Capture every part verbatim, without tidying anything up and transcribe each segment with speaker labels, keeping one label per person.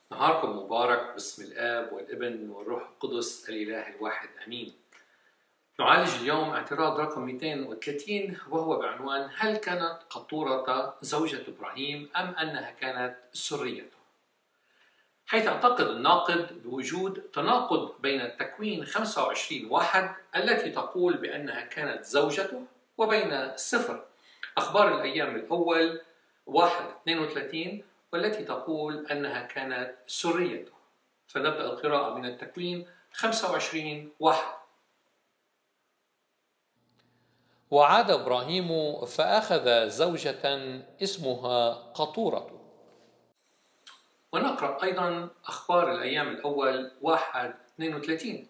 Speaker 1: نهاركم مبارك باسم الآب والابن والروح القدس الإله الواحد أمين. نعالج اليوم اعتراض رقم مئتين وثلاثين وهو بعنوان: هل كانت قطورة زوجة إبراهيم أم أنها كانت سريته؟ حيث اعتقد الناقد بوجود تناقض بين التكوين خمسة وعشرين واحد التي تقول بأنها كانت زوجته وبين سفر أخبار الأيام الأول واحد اثنين وثلاثين والتي تقول أنها كانت سريته. فنبدأ القراءة من التكوين خمسة وعشرين واحد.
Speaker 2: وعاد إبراهيم فأخذ زوجة اسمها قطورة.
Speaker 1: ونقرأ أيضا أخبار الأيام الأول واحد اثنين وثلاثين.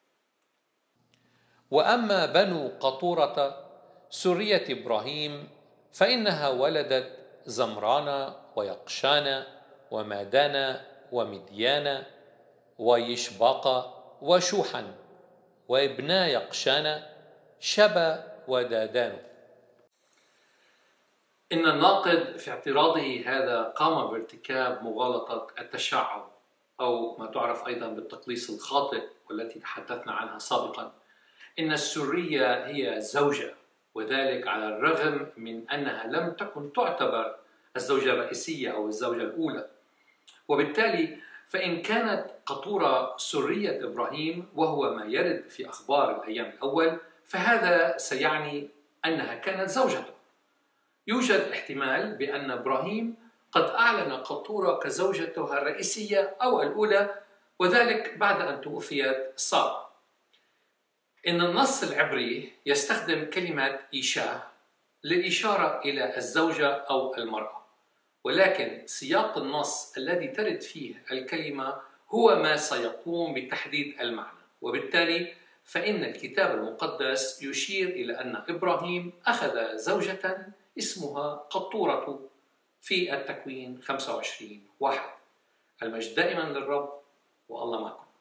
Speaker 2: وأما بنو قطورة سرية إبراهيم فإنها ولدت زمران ويقشان ومادان ومديان ويشباق وشوحا وابنا يقشان شبا ودادان.
Speaker 1: إن الناقد في اعتراضه هذا قام بارتكاب مغالطة التشعب أو ما تعرف أيضا بالتقليص الخاطئ والتي تحدثنا عنها سابقا. إن السرية هي زوجة، وذلك على الرغم من أنها لم تكن تعتبر الزوجة الرئيسية أو الزوجة الأولى. وبالتالي فإن كانت قطورة سرية إبراهيم وهو ما يرد في أخبار الأيام الأول، فهذا سيعني أنها كانت زوجته. يوجد احتمال بأن إبراهيم قد أعلن قطورة كزوجته الرئيسية أو الأولى، وذلك بعد أن توفيت سارة. إن النص العبري يستخدم كلمة إيشاه للإشارة إلى الزوجة أو المرأة، ولكن سياق النص الذي ترد فيه الكلمة هو ما سيقوم بتحديد المعنى. وبالتالي فإن الكتاب المقدس يشير إلى أن إبراهيم أخذ زوجة اسمها قطورة في التكوين خمسة وعشرين واحد. المجد دائما للرب، والله معكم.